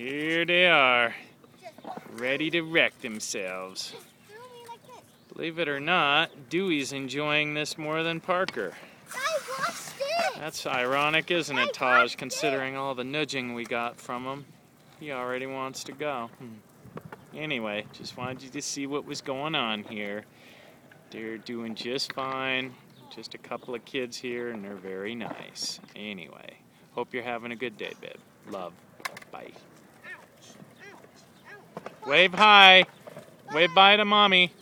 Here they are, ready to wreck themselves. Believe it or not, Dewey's enjoying this more than Parker. That's ironic, isn't it, Taj, considering all the nudging we got from him? He already wants to go. Anyway, just wanted you to see what was going on here. They're doing just fine. Just a couple of kids here, and they're very nice. Anyway, hope you're having a good day, babe. Love. Bye. Wave hi. Wave bye to Mommy.